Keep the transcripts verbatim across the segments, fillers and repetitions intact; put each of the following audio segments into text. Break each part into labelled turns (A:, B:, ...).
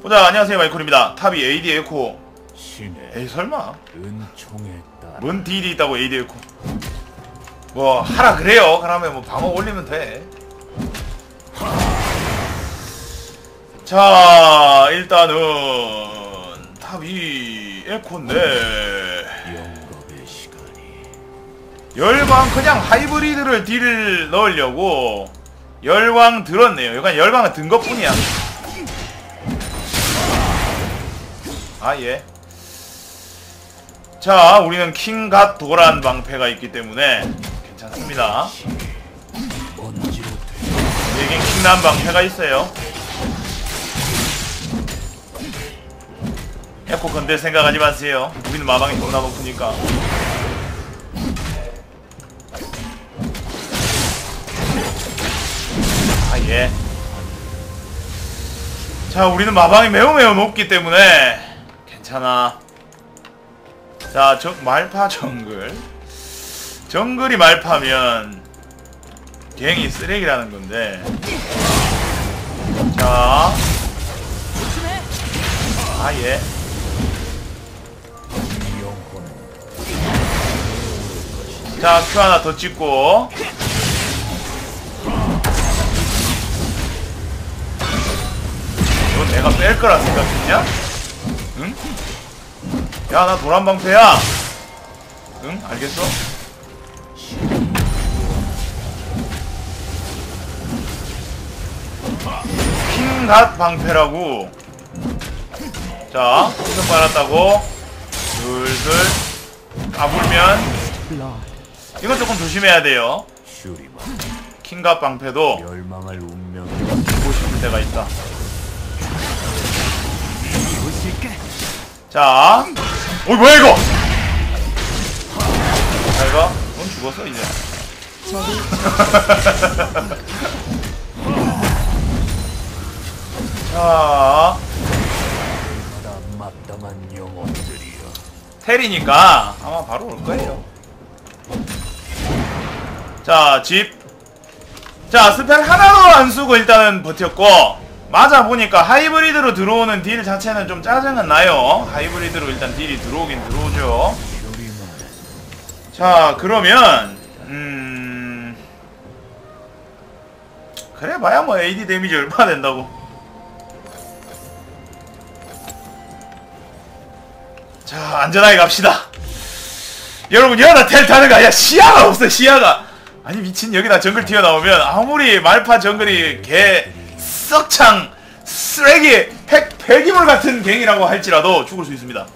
A: 보자. 안녕하세요, 마이콜입니다. 탑이 에이디 에코. 에이 설마 뭔 딜이 있다고 에이디 에코. 뭐 하라 그래요. 그러면 뭐 방어 올리면 돼. 자 일단은 탑이 에코인데 열광 그냥 하이브리드를 딜을 넣으려고 열광 들었네요. 약간 열광은 든 것뿐이야. 아 예. 자 우리는 킹갓 도란 방패가 있기 때문에 괜찮습니다. 여긴 킹난 방패가 있어요. 에코 건들 생각하지 마세요. 우리는 마방이 존나 높으니까. 아 예. 자 우리는 마방이 매우 매우 높기 때문에 괜찮아. 자 저 말파 정글. 정글이 말파면 갱이 쓰레기라는 건데. 자 아 예. 자 큐 하나 더 찍고 이건 내가 뺄 거라 생각했냐? 응? 야 나 도란방패야. 응? 알겠어? 킹갓 방패라고. 자 우선 빨았다고 슬슬 까불면 이건 조금 조심해야 돼요. 킹갓 방패도 보고 싶을 때가 있다. 자 어이 뭐야 이거. 자 이거 넌 죽었어 이제. 자 텔이니까 아마 바로 올 거예요. 자 집. 자 스펠 하나도 안 쓰고 일단은 버텼고 맞아 보니까 하이브리드로 들어오는 딜 자체는 좀 짜증은 나요. 하이브리드로 일단 딜이 들어오긴 들어오죠. 자 그러면 음 그래 봐야 뭐 에이디 데미지 얼마 된다고. 자 안전하게 갑시다. 여러분 여기다 텔 타는 거 아니야. 시야가 없어 시야가. 아니 미친 여기다 정글 튀어나오면 아무리 말파 정글이 개 썩창 쓰레기 폐, 폐기물 같은 갱이라고 할지라도 죽을 수 있습니다.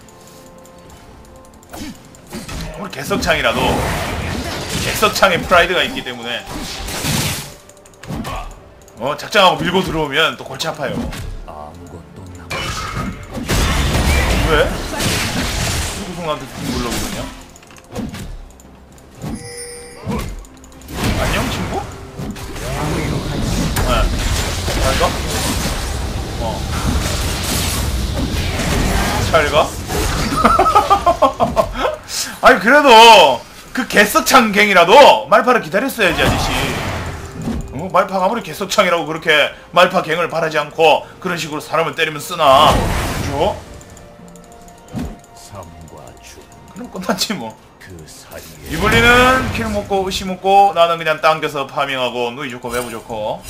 A: 아무리 개썩창이라도 개썩창의 프라이드가 있기 때문에 어 작정하고 밀고 들어오면 또 골치 아파요. 왜? 누구 손한테 눌러고 그러냐? 안녕 친구? 네. 잘 가? 어. 잘 가? 아니 그래도 그 개썩창갱이라도 말파를 기다렸어야지 아저씨. 어? 말파가 아무리 개썩창이라고 그렇게 말파 갱을 바라지 않고 그런 식으로 사람을 때리면 쓰나? 그죠? 그럼 끝났지 뭐. 이블리는 킬 먹고 으시 먹고 나는 그냥 당겨서 파밍하고 누이 좋고 외부 좋고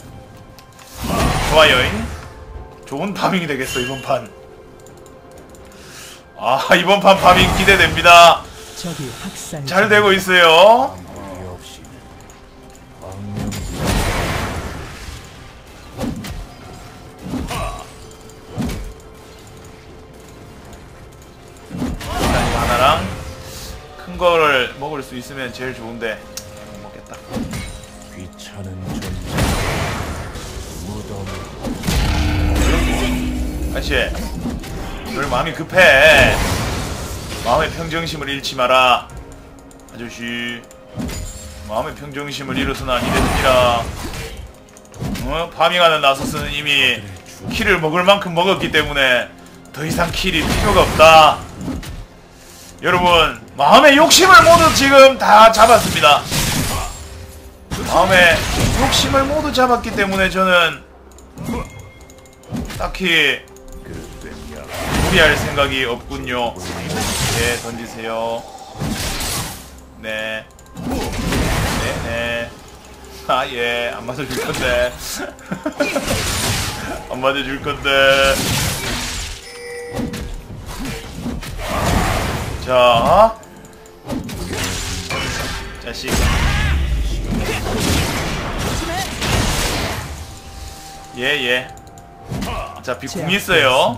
A: 좋아요잉. 좋은 파밍이 되겠어 이번 판. 아 이번 판 파밍 기대됩니다. 잘 되고 있어요. 일단 이거 하나랑 큰 거를 먹을 수 있으면 제일 좋은데 못 먹겠다. 귀찮은 존재. 아저씨 널 마음이 급해. 마음의 평정심을 잃지 마라. 아저씨 마음의 평정심을 잃어서는 아니 되느니라. 어? 파밍하는 나서스는 이미 킬을 먹을 만큼 먹었기 때문에 더 이상 킬이 필요가 없다. 여러분 마음의 욕심을 모두 지금 다 잡았습니다. 마음의 욕심을 모두 잡았기 때문에 저는 딱히 수비할 생각이 없군요. 네, 던지세요. 네. 네네. 아, 예. 안 맞아줄 건데. 안 맞아줄 건데. 자. 자식. 예, 예. 어차피 궁 있어요.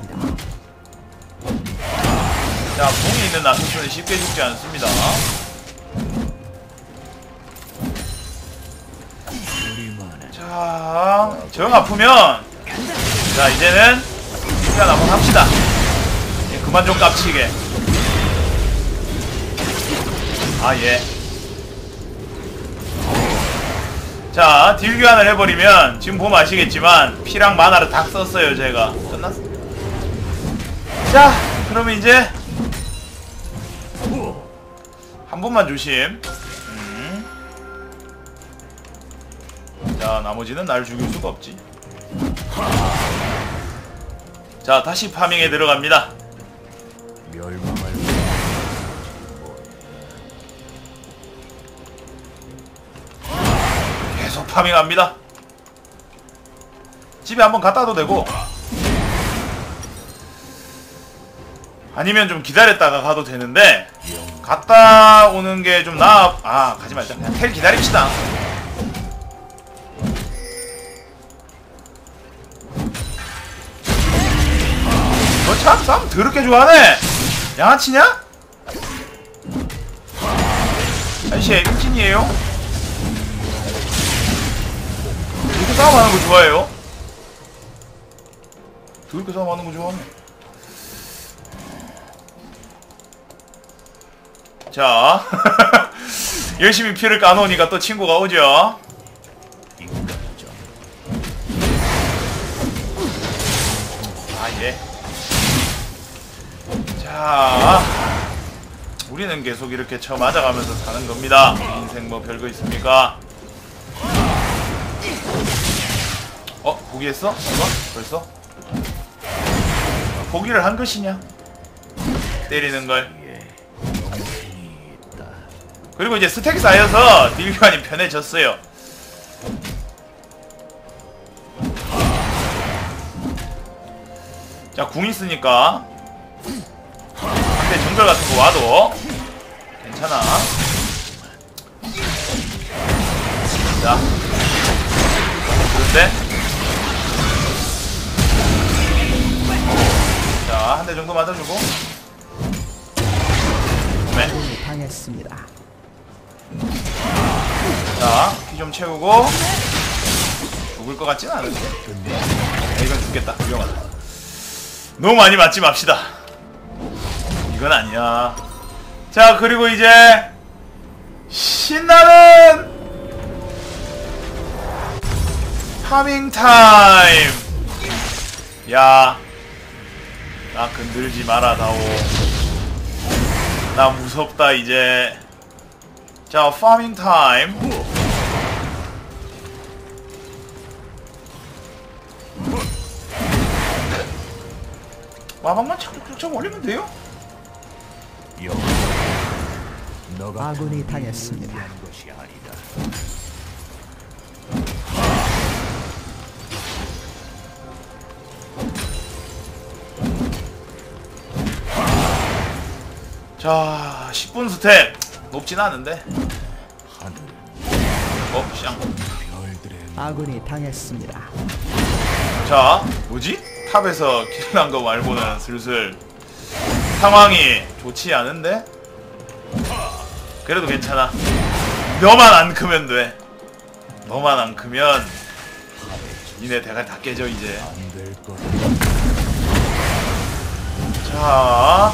A: 자, 궁이 있는 나소스는 쉽게 죽지 않습니다. 자, 정 아프면 자, 이제는 시간 한번 합시다. 예, 그만 좀 깝치게. 아, 예. 자, 딜 교환을 해버리면 지금 보면 아시겠지만 피랑 마나를 다 썼어요. 제가 끝났어. 자, 그러면 이제 한 번만 조심. 음. 자, 나머지는 날 죽일 수가 없지. 자, 다시 파밍에 들어갑니다. 계속 파밍합니다. 집에 한번 갔다 와도 되고 아니면 좀 기다렸다가 가도 되는데 갔다 오는 게 좀 나아. 아, 가지 말자. 그냥 텔 기다립시다. 너 참 싸움 더럽게 좋아하네. 양아치냐? 아저씨 일진이에요? 이렇게 싸움하는 거 좋아해요? 더럽게 싸움하는 거 좋아하네. 자, 열심히 피를 까놓으니까 또 친구가 오죠. 아, 예. 자, 우리는 계속 이렇게 쳐 맞아가면서 사는 겁니다. 인생 뭐 별거 있습니까? 어? 포기했어? 이거? 벌써? 포기를 한 것이냐? 때리는 걸. 그리고 이제 스택이 쌓여서 딜 교환이 편해졌어요. 자, 궁 있으니까 상대 정글 같은 거 와도 괜찮아. 자, 그런데 자, 한 대 정도 맞아주고 네.
B: 당했습니다.
A: 자, 피 좀 채우고 죽을 것 같진 않은데. 아, 이건 죽겠다. 위험하다. 너무 많이 맞지 맙시다. 이건 아니야. 자, 그리고 이제 신나는 파밍 타임. 야, 나 건들지 마라 다오. 나 무섭다 이제. 자, 파밍 타임. 마방만 착착착 올리면 돼요?
B: 아군이 당했습니다.
A: 자, 십 분 스택 높진 않은데. 어, 샹.
B: 아군이 당했습니다.
A: 자, 뭐지? 탑에서 킬난 거 말고는 슬슬 상황이 좋지 않은데? 그래도 괜찮아. 너만 안 크면 돼. 너만 안 크면 니네 대가 다 깨져 이제. 자,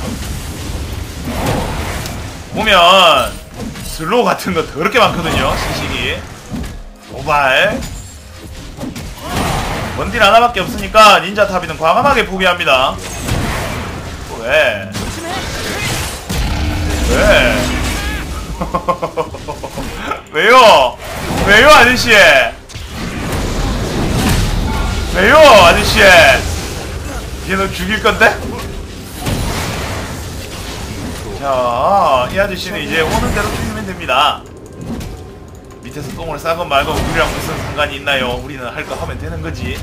A: 보면 슬로우 같은 거 더럽게 많거든요. 시식이 도발 원딜 하나밖에 없으니까 닌자 타비는 과감하게 포기합니다. 왜? 왜? 왜요? 왜요 아저씨? 왜요 아저씨? 이게 너 죽일 건데? 자, 이 아저씨는 이제 오는 대로 죽이면 됩니다. 밑에서 똥을 싸건 말건 우리랑 무슨 상관이 있나요? 우리는 할 거 하면 되는 거지.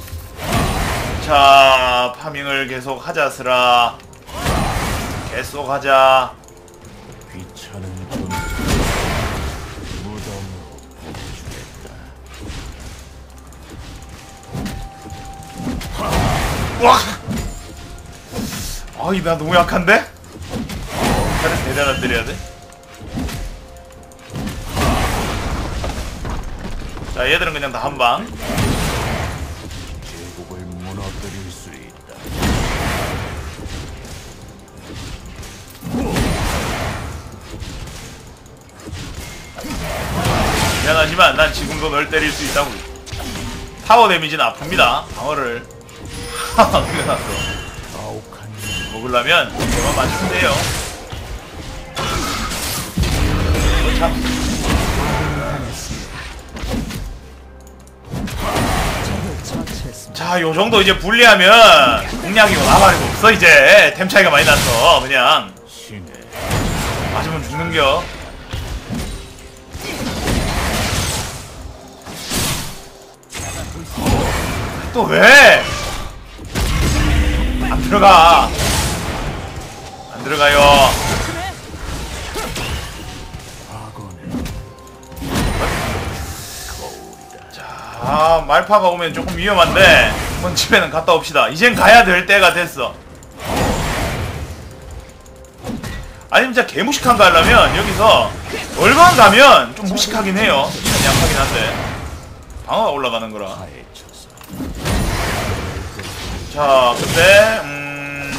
A: 자, 파밍을 계속 하자스라. 계속 하자.
C: 귀찮은 존재 무덤으로 보내주겠다.
A: 와! 아이, 나 너무 약한데? 다른 대단한 때려야 돼? 자, 얘들은 그냥 다 한방.
C: 제국을 무너뜨릴 수 있다.
A: 미안하지만 난 지금도 널 때릴 수 있다고. 타워 데미지는 아픕니다. 방어를 하하 그려놨어.
C: 가혹한
A: 먹으려면 저만 맞추면 돼요. 어, 참.
B: 적을 처치했습니다.
A: 자, 요정도 이제 분리하면 공략이 나발이고 없어. 이제 템 차이가 많이 나서 그냥
C: 신의
A: 맞으면 죽는겨. 또 왜? 안 들어가. 안 들어가요. 자, 말파가 오면 조금 위험한데 한번 집에는 갔다 옵시다. 이젠 가야 될 때가 됐어. 아니면 진짜 개무식한 거 하려면 여기서 얼건 가면 좀 무식하긴 해요. 이는 약하긴 한데 방어가 올라가는 거라.
C: 파헤쳐서
A: 자, 근데 음...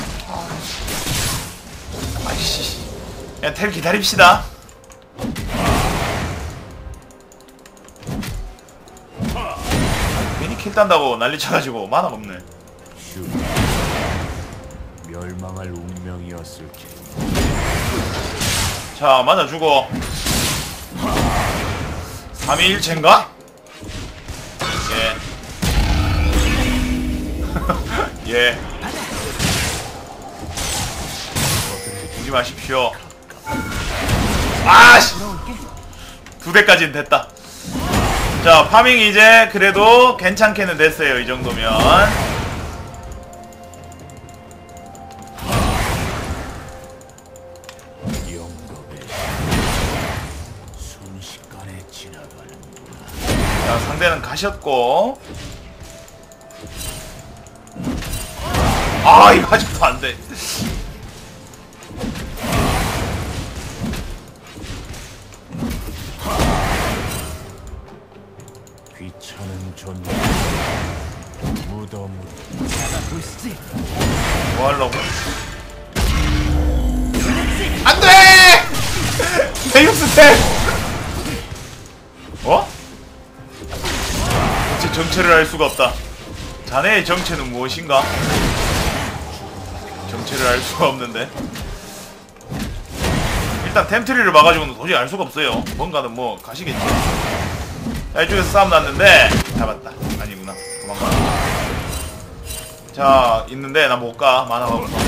A: 아이씨, 그냥 텔 기다립시다. 괜히 킬 딴다고 난리 쳐가지고 만화가 없네.
C: 휴 멸망할 운명이었을지.
A: 자, 맞아주고 삼위일체인가? 예. 예. 죽지 마십시오. 아씨! 두 대까지는 됐다. 자, 파밍 이제 그래도 괜찮게는 됐어요. 이 정도면.
C: 영겁의 순식간에 지나가는구나.
A: 자, 상대는 가셨고. 아, 이거 아직도 안 돼.
C: 귀찮은 존재 무덤으로
A: 뭐 하려고? 안 돼! 데이브스텝! 어? 제 정체를 알 수가 없다. 자네의 정체는 무엇인가? 정체를 알 수가 없는데. 일단 템트리를 막아주고는 도저히 알 수가 없어요. 뭔가는 뭐 가시겠지. 자, 이쪽에서 싸움 났는데 잡았다. 아니구나. 도망가. 자, 있는데 나 못 가. 만화가 없어.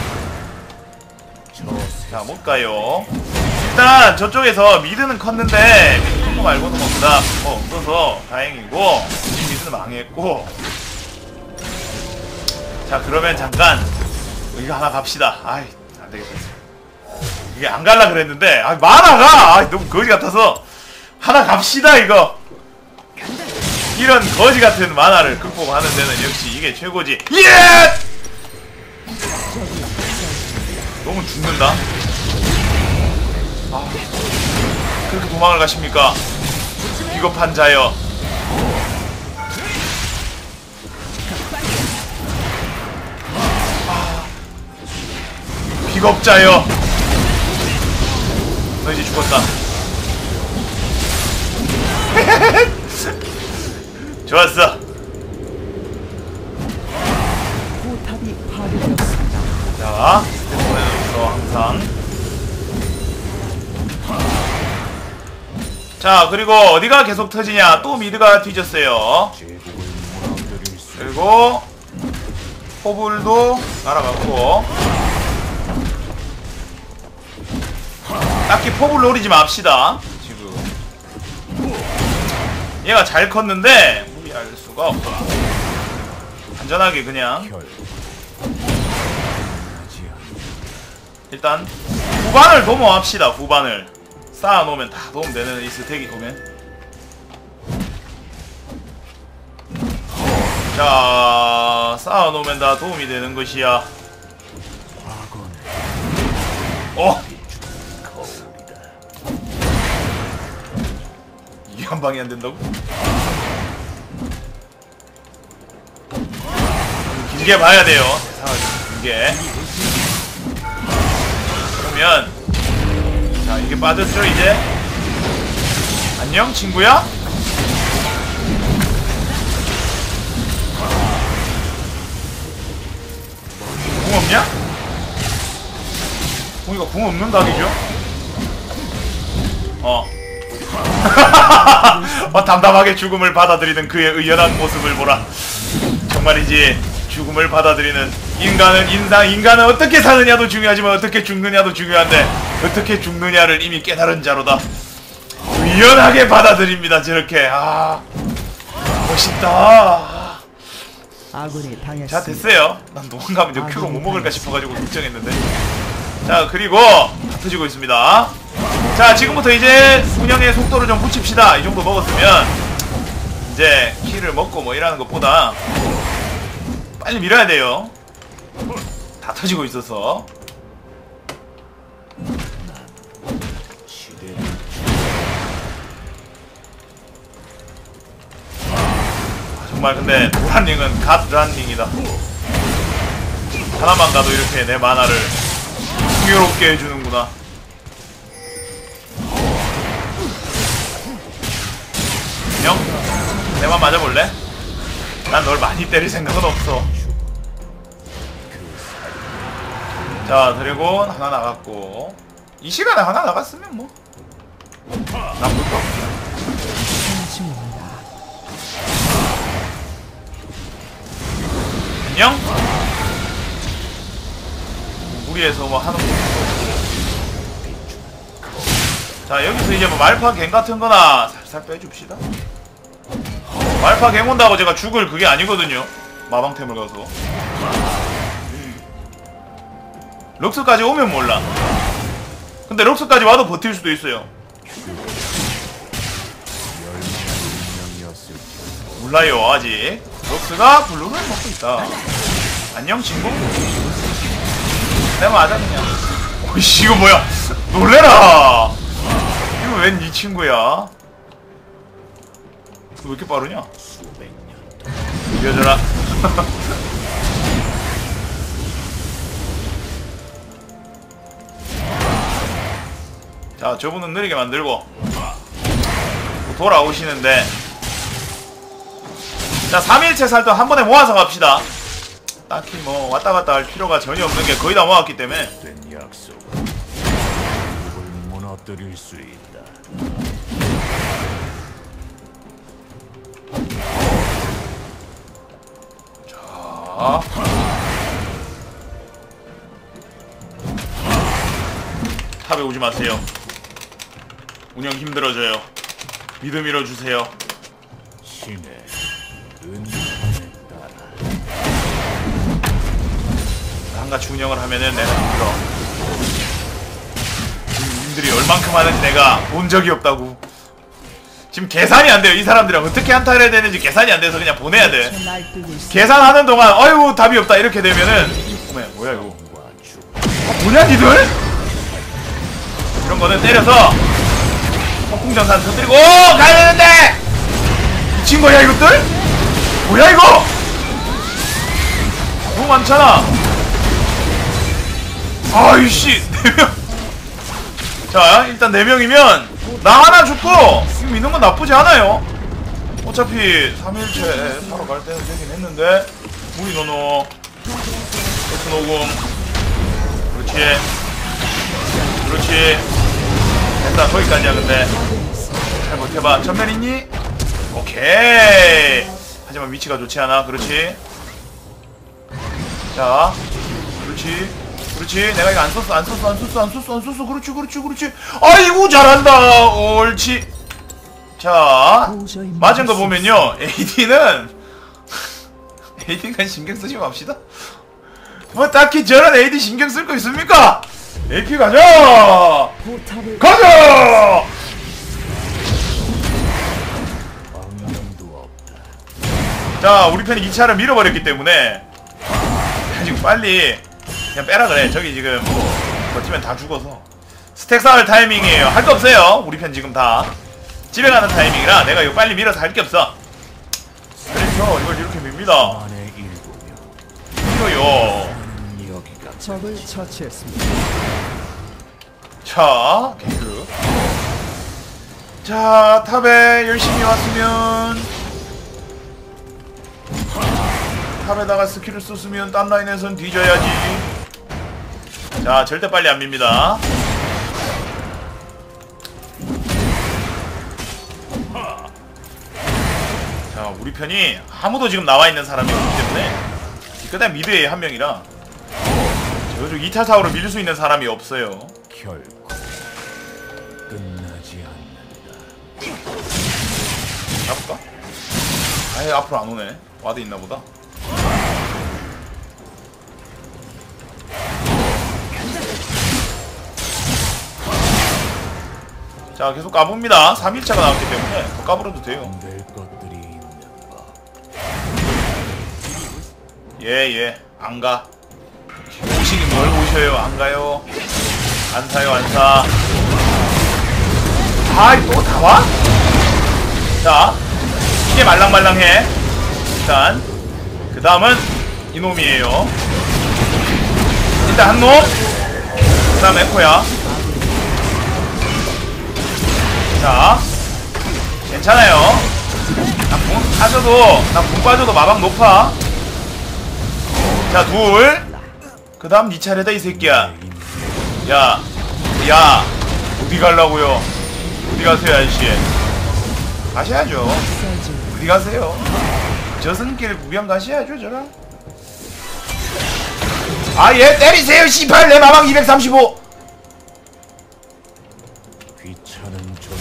A: 자, 못 가요. 일단 저쪽에서 미드는 컸는데 미드 큰 거 말고는 뭐 그다음 뭐 없어서 다행이고 미드는 망했고. 자, 그러면 잠깐 이거 하나 갑시다. 아이, 안 되겠다. 이게 안 갈라 그랬는데 아, 만화가 아, 너무 거지 같아서 하나 갑시다 이거. 이런 거지 같은 만화를 극복하는 데는 역시 이게 최고지. 예! 너무 죽는다. 아, 그렇게 도망을 가십니까? 비겁한 자여. 아, 비겁자여. 너 이제 죽었다. 좋았어.
B: 포탑이 파괴되었습니다.
A: 자, 스태프에서 항상. 자, 그리고 어디가 계속 터지냐? 또 미드가 뒤졌어요.
C: 제국을 무너뜨릴 수
A: 그리고 포불도 날아갔고. 딱히 포부를 노리지 맙시다. 지금 얘가 잘 컸는데 무리할 수가 없어. 안전하게 그냥
C: 결
A: 일단 후반을 도모합시다. 후반을 쌓아놓으면 다 도움되는 이 스택이 오면. 자, 쌓아놓으면 다 도움이 되는 것이야.
C: 과거는
A: 어?
C: 거울이다.
A: 이게 한 방이 안 된다고? 길게 봐야 돼요. 세상을 길게. 그러면 자, 이게 빠졌죠 이제? 안녕 친구야? 궁 없냐? 궁이가 궁 없는 각이죠? 어. 어, 담담하게 죽음을 받아들이는 그의 의연한 모습을 보라. 정말이지, 죽음을 받아들이는 인간은 인상 인간은 어떻게 사느냐도 중요하지만 어떻게 죽느냐도 중요한데 어떻게 죽느냐를 이미 깨달은 자로다. 의연하게 받아들입니다. 저렇게. 아, 멋있다.
B: 아군이 당했습니다.
A: 자, 됐어요. 난 도망가면 이제 큐로 못 먹을까 싶어가지고 걱정했는데. 자, 그리고 다 터지고 있습니다. 자, 지금부터 이제 운영의 속도를 좀 붙입시다. 이 정도 먹었으면 이제 키를 먹고 뭐 이러는 것보다 빨리 밀어야 돼요. 다 터지고 있어서.
C: 시대를
A: 아, 정말 근데 노란링은 갓란링이다. 하나만 가도 이렇게 내 만화를 풍요롭게 해주는구나. 형? 내만 맞아볼래? 난 널 많이 때릴 생각은 없어. 자, 드래곤 하나 나갔고 이 시간에 하나 나갔으면 뭐 나쁠 거 없어.
B: 중입니다.
A: 안녕? 무리해서 뭐 하는 거 없고. 자, 여기서 이제 뭐 말파 갱 같은 거나 살살 빼줍시다. 말파 갱 온다고 제가 죽을 그게 아니거든요. 마방템을 가서. 럭스까지 오면 몰라. 근데 럭스까지 와도 버틸 수도 있어요.
C: 운명이었을지.
A: 몰라요 아직. 럭스가 블루를 먹고 있다. 안녕 친구? 내가 맞았냐? 오이씨, 이거 뭐야? 놀래라. 이거 웬 네 친구야? 왜 이렇게 빠르냐?
C: 수백 년
A: 이겨줘라. 자, 저분은 느리게 만들고 돌아오시는데, 자, 삼 일체 살도 한 번에 모아서 갑시다. 딱히 뭐 왔다 갔다 할 필요가 전혀 없는 게 거의 다 모았기 때문에.
C: 된 약속. 이걸 무너뜨릴 수 있다.
A: 자, 탑에 오지 마세요. 운영 힘들어져요. 미드 밀어주세요.
C: 신의 은총에 따라
A: 한같이 운영을 하면은 내가 힘들어. 지금 님들이 얼만큼 하는지 내가 본 적이 없다고. 지금 계산이 안 돼요. 이 사람들이랑 어떻게 한타를 해야 되는지 계산이 안 돼서 그냥 보내야 돼.
B: 날뛰고 있습니다.
A: 계산하는 동안 어이구 답이 없다 이렇게 되면은 어메 뭐야 이거.
C: 과 죽.
A: 어, 뭐냐 니들? 이런 거는 때려서 폭풍전산 터뜨리고. 오! 가야 되는데! 미친 거야 이것들? 뭐야 이거? 너무 많잖아. 아이씨, 네 명. 자, 일단 네 명이면 나 하나 죽고 지금 있는 건 나쁘지 않아요. 어차피 삼 일째 사러 갈 때는 되긴 했는데. 무리 노노 에스 노금. 그렇지 그렇지. 됐다. 거기까지야. 근데 잘 버텨봐. 전멸 있니? 오케이. 하지만 위치가 좋지 않아. 그렇지. 자, 그렇지. 그렇지. 내가 이거 안 썼어 안 썼어 안 썼어 안 썼어 안 썼어. 그렇지 그렇지 그렇지. 아이고 잘한다. 옳지. 자 맞은 거 보면요 에이디는 에이디가 신경 쓰지 맙시다. 뭐 딱히 저런 에이디 신경 쓸 거 있습니까? 에이피 가자.
B: 포탑을
A: 가자.
C: 방면도 없다.
A: 자 우리 편이 이 차를 밀어버렸기 때문에 지금 빨리 그냥 빼라 그래. 저기 지금 버티면 다 죽어서 스택 쌓을 타이밍이에요. 할 거 없어요. 우리 편 지금 다 집에 가는 타이밍이라 내가 이거 빨리 밀어서 할 게 없어. 그래서 이걸 이렇게 밉니다.
C: 안에 일곱 명.
A: 밀어요.
C: 여기가
B: 적을 처치했습니다.
A: 자 개그. 자 탑에 열심히 왔으면 탑에다가 스킬을 썼으면 딴 라인에선 뒤져야지. 자 절대 빨리 안 밉니다. 자 우리 편이 아무도 지금 나와있는 사람이 없기 때문에 그다음 미드에 한 명이라 저쪽 이 타 사고로 밀 수 있는 사람이 없어요.
C: 결코 끝나지 않는다.
A: 잡을까? 아예 앞으로 안 오네. 와드 있나보다. 자 계속 까봅니다. 삼 일차가 나왔기 때문에 더 까불어도 돼요.
C: 될 것들이 있는 법.
A: 예예 안가. 오시긴 뭘 오셔요. 안가요. 안사요 안사. 아 또 다 와? 자 이게 말랑말랑해. 일단 그 다음은 이놈이에요. 일단 한놈. 그 다음 에코야. 자 괜찮아요. 나궁 빠져도 나궁 빠져도 마방 높아. 자 둘. 그 다음 니 차례다 이 새끼야. 야 야 어디 갈라고요? 어디 가세요 아저씨? 가셔야죠. 어디 가세요? 저승길 구경 가셔야죠 저랑. 아 얘 때리세요 씨발. 내 마방 이백삼십오.
C: 귀찮은 존.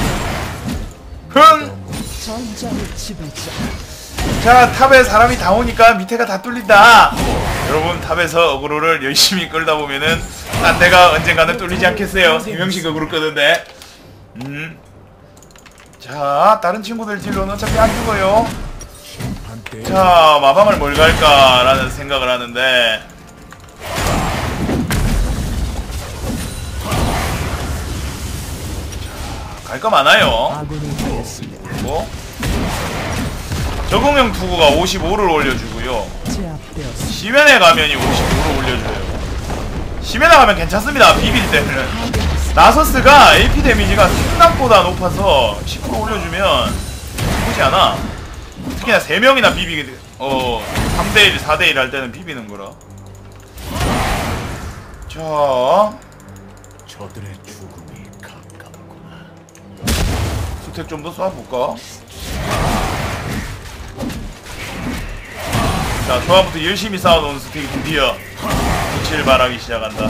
A: 흥.
B: 전장의 지배자.
A: 자 탑에 사람이 다 오니까 밑에가 다 뚫린다. 여러분 탑에서 어그로를 열심히 끌다 보면은 딴 데가 언젠가는 뚫리지 않겠어요. 세 명씩 어그로 끄는데. 음. 자 다른 친구들 딜로는 어차피 안 죽어요.
C: 한때
A: 자 마방을 뭘 갈까라는 생각을 하는데 갈 거 많아요.
B: 아군이 되었습니다.
A: 뭐 적응형 투구가 오십오를 올려주고요.
B: 제압되었습니다.
A: 시멘에 가면이 오십오를 올려줘요. 시멘에 가면 괜찮습니다. 비빌 때는 나서스가 에이피 데미지가 생각보다 높아서 십 퍼센트 올려주면 나쁘지 않아. 특히나 세 명이나 비비게 돼. 어 삼 대 일, 사 대 일 할 때는 비비는 거라. 자
C: 저들의 죽음이 가깝구나.
A: 스택 좀 더 쏴볼까? 자 초반부터 열심히 쌓아놓은 스택이 드디어 빛을 발하기 시작한다.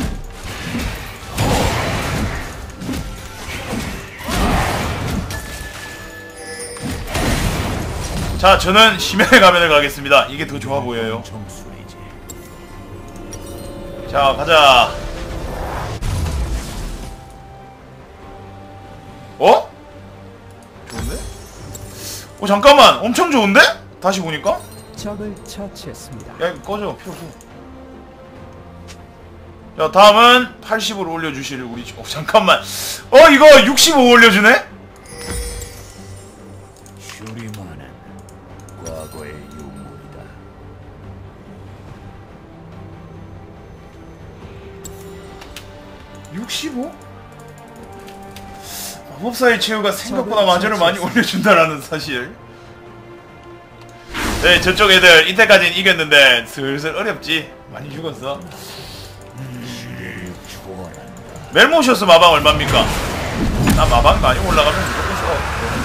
A: 자 저는 심연의 가면을 가겠습니다. 이게 더 좋아 보여요.
C: 정수리지.
A: 자 가자. 어? 좋은데? 어 잠깐만 엄청 좋은데? 다시 보니까?
B: 적을 처치했습니다.
A: 야 이거 꺼져 필요 없어. 자 다음은 팔십으로 올려주실 우리 어 잠깐만 어 이거 육십오 올려주네?
C: 슈리만은 과거의 유물이다.
A: 육십오? 마법사의 최후가 생각보다 마저를 많이 올려준다라는 사실. 네 저쪽 애들 이때까지는 이겼는데 슬슬 어렵지. 많이 죽었어. 멜모셔스 마방 얼마입니까? 나 마방 많이 올라가면 무조건 써.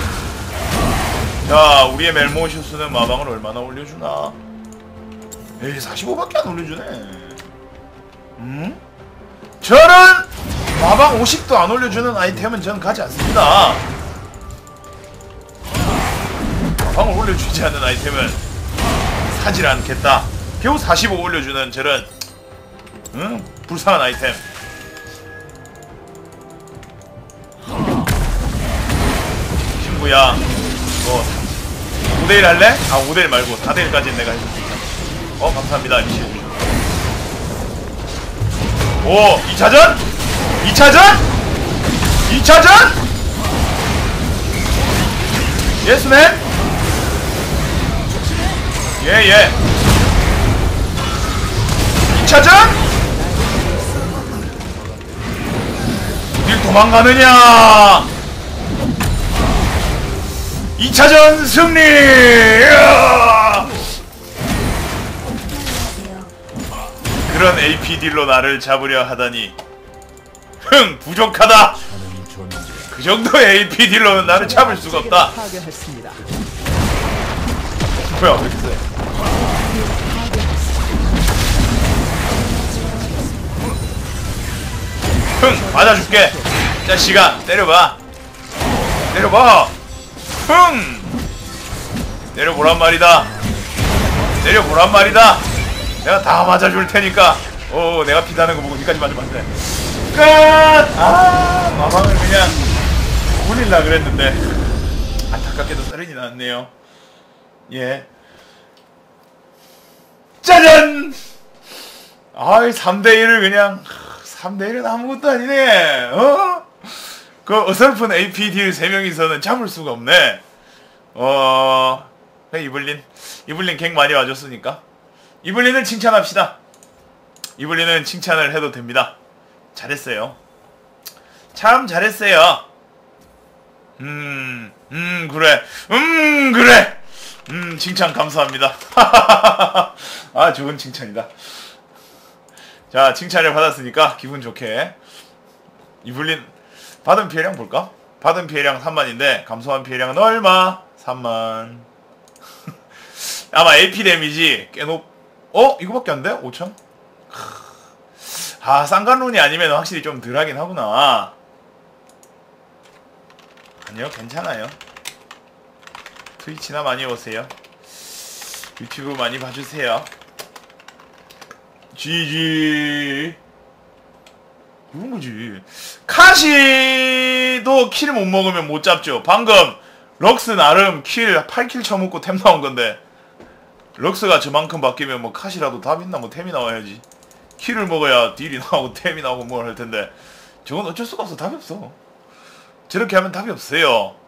A: 자 우리의 멜모셔스는 마방을 얼마나 올려주나. 에이 사십오밖에 안 올려주네. 음? 저는 마방 오십도 안 올려주는 아이템은 저는 가지 않습니다. 마방을 올려주지 않는 아이템은 사질 않겠다. 겨우 사십오 올려주는 저런 응? 불쌍한 아이템. 친구야 너 오 대 일 할래? 아 오 대 일 말고 사 대 일까지는 내가 해줄 수 있다. 어 감사합니다 미시. 오 이 차전? 이 차전? 이 차전? 예스맨? 예예 이 차전? 어딜 도망가느냐? 이 차전 승리! 그런 에이피 딜로 나를 잡으려 하다니 흥 부족하다. 그 정도의 에이피 딜로는 나를 잡을 수가 없다.
B: 파괴했습니다.
A: 뭐야 왜 이렇게 세? 흥 맞아줄게. 자식아 때려봐. 때려봐. 흥 때려보란 말이다. 때려보란 말이다. 내가 다 맞아줄 테니까. 오 내가 피다는 거 보고 니까지 맞으면 안 돼. 끝! 아 마방을 그냥 굴릴라 그랬는데 안타깝게도 썰은이 나왔네요. 예. 짜잔! 아이 삼 대 일을 그냥 삼 대 일은 아무것도 아니네. 어? 그 어설픈 에이피 딜 세 명이서는 잡을 수가 없네. 어... 이블린 이블린 갱 많이 와줬으니까 이블린을 칭찬합시다. 이블린은 칭찬을 해도 됩니다. 잘했어요. 참 잘했어요. 음... 음 그래 음 그래 음 칭찬 감사합니다. 아 좋은 칭찬이다. 자 칭찬을 받았으니까 기분 좋게 이블린 받은 피해량 볼까? 받은 피해량 삼만인데 감소한 피해량은 얼마? 삼만. 아마 에이피 데미지 꽤 높... 어? 이거밖에 안 돼? 오천? 아 쌍간룬이 아니면 확실히 좀 덜하긴 하구나. 아니요 괜찮아요. 트위치나 많이 오세요. 유튜브 많이 봐주세요. 지지. 그런 거지. 카시도 킬 못 먹으면 못 잡죠. 방금 럭스 나름 킬 팔 킬 쳐먹고 템 나온 건데 럭스가 저만큼 바뀌면 뭐 카시라도 답 있나? 뭐 템이 나와야지. 킬을 먹어야 딜이 나오고 템이 나오고 뭘 할 텐데 저건 어쩔 수가 없어. 답이 없어. 저렇게 하면 답이 없어요.